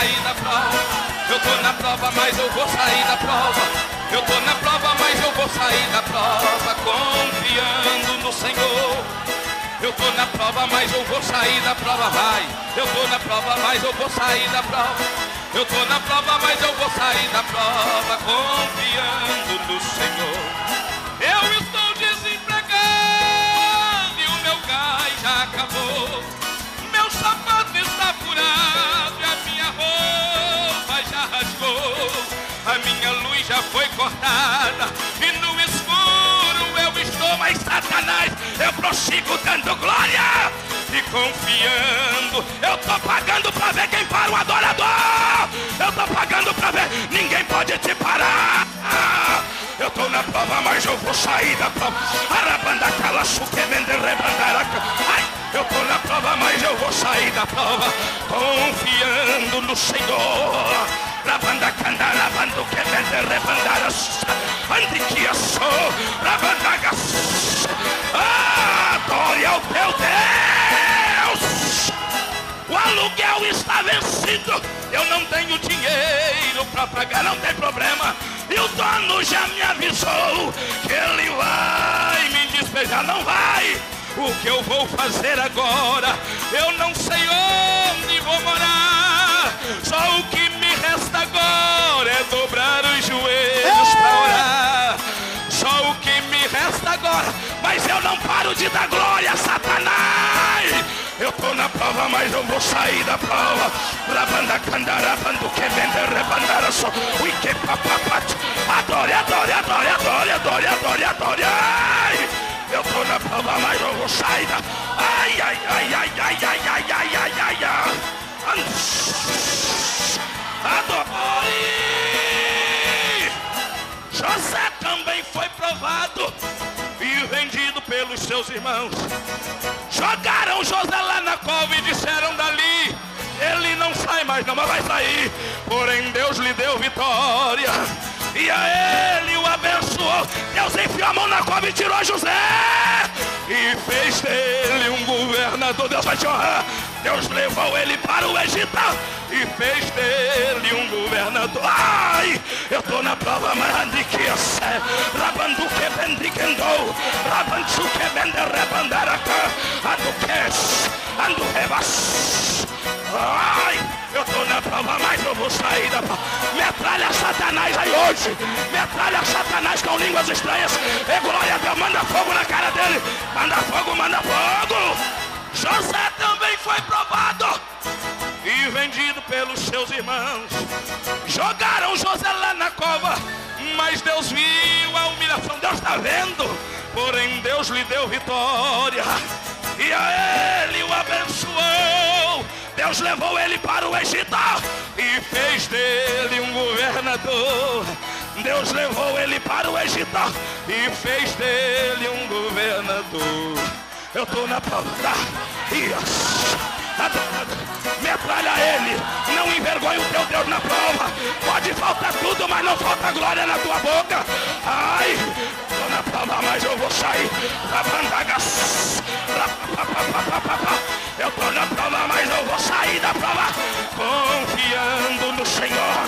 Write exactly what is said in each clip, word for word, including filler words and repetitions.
sair da prova. Eu tô na prova, mas eu vou sair da prova. Eu tô na prova, mas eu vou sair da prova, confiando no Senhor. Eu tô na prova, mas eu vou sair da prova, vai. Eu tô na prova, mas eu vou sair da prova. Eu tô na prova, mas eu vou sair da prova, confiando no Senhor. Eu estou desempregado e o meu gás já acabou. Meu sapato está furado e a minha roupa já rasgou. A minha luz já foi cortada e no escuro eu estou, mas Satanás, eu prossigo dando glória e confiando. Eu tô pagando pra ver quem para o adorador. Eu tô pagando pra ver, ninguém pode te parar. Eu tô na prova, mas eu vou sair da prova. Arabanda cala, suque, vende, rebandaraca. Ai, eu tô na prova, mas eu vou sair da prova, confiando no Senhor. Rabanda canda, rabando que vende, rebandaraca. Andiquia sou, rabandagas. Adore ao teu Deus. O aluguel está vencido. Eu não tenho dinheiro para pagar, não tem problema. E o dono já me avisou que ele vai me despejar. Não vai. O que eu vou fazer agora? Eu não sei onde vou morar. Só o que me resta agora é dobrar os joelhos para orar. Só o que me resta agora. Mas eu não paro de dar glória a Satanás. Eu tô na prova, mas eu vou sair da prova. Rabanda candara, bando que vende, rebandara só. Ui que papapat. Adore, adore, adore, adore, adore, adore, adore. Ai, eu tô na prova, mas eu vou sair da. Ai, ai, ai, ai, ai, ai, ai, ai, ai, ai, ai. Adore. José também foi provado e vendido pelos seus irmãos. Jogaram José lá na cova e disseram dali: ele não sai mais não, mas vai sair. Porém Deus lhe deu vitória e a ele o abençoou. Deus enfiou a mão na cova e tirou José e fez dele um governador. Deus vai te honrar. Deus levou ele para o Egito e fez dele um governador. Ai, eu tô na prova, mas andi que eu sei. Rabando que bendi que andou. Rabandu que bende rebandaraca. Ando que ando rebas. Ai, eu tô na prova, mas eu vou sair da prova. Metralha Satanás aí hoje. Metralha Satanás com línguas estranhas. E glória a Deus, manda fogo na cara dele. Manda fogo, manda fogo. José também foi provado e vendido pelos seus irmãos. Jogaram José lá na cova, mas Deus viu a humilhação. Deus está vendo. Porém Deus lhe deu vitória e a ele o abençoou. Deus levou ele para o Egito e fez dele um governador. Deus levou ele para o Egito e fez dele um governador. Eu tô na prova. Yes. Metralha ele. Não envergonhe o teu Deus na prova. Pode faltar tudo, mas não falta glória na tua boca. Ai, tô na prova, mas eu vou sair. Eu tô na prova, mas eu vou sair da prova, confiando no Senhor.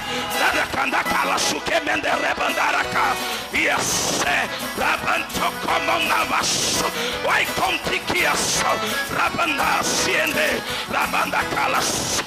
Vai com tiquiação. Rabanda asciende. Rabanda calas.